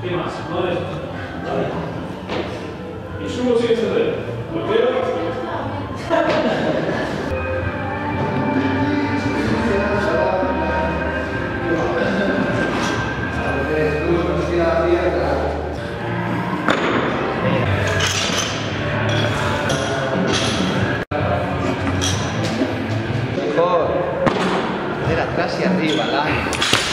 ¿Qué más? No de esto. ¿Vale? Y subo sin exceder. Bloqueo. Mejor hacer atrás y arriba, line.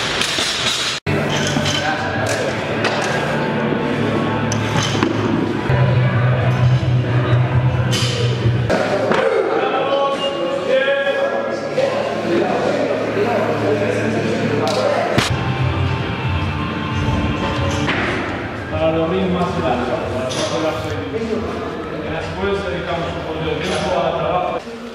Para dormir más largo, para no quedarse. Después dedicamos un poco de tiempo al trabajo.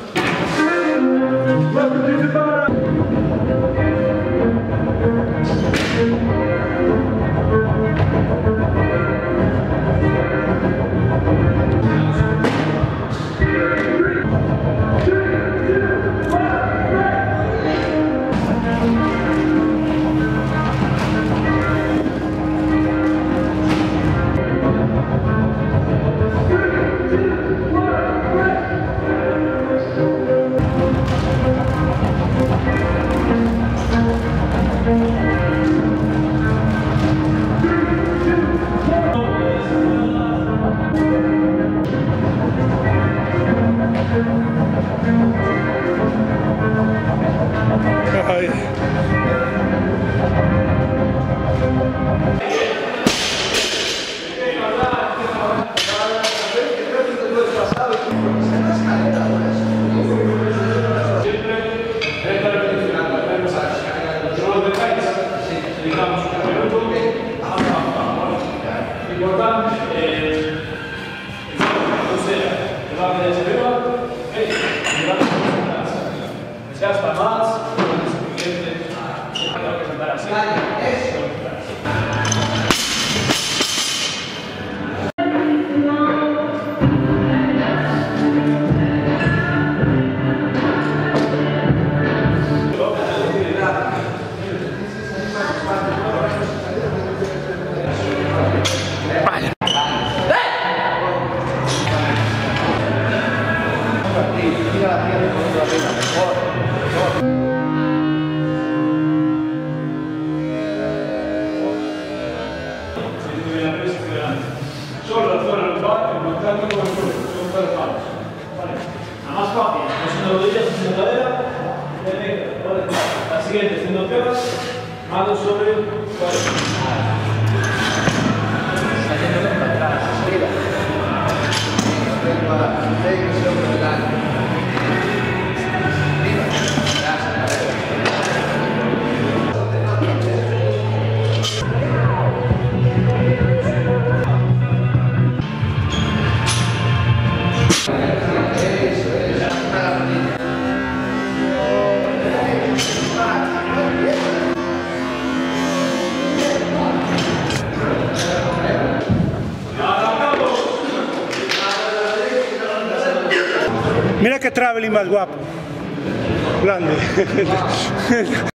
Ya está más, es suficiente. Tengo que sentar así. Solo la zona lumbar, encontrando con el cuerpo, son tres palos. Vale. La más fácil, haciendo rodillas, haciendo cadera, vale. La siguiente, haciendo piernas, manos sobre el cuerpo. Saliendo para atrás, arriba. Sobre delante. Arriba, atrás, a ver. Mira qué traveling más guapo. Grande.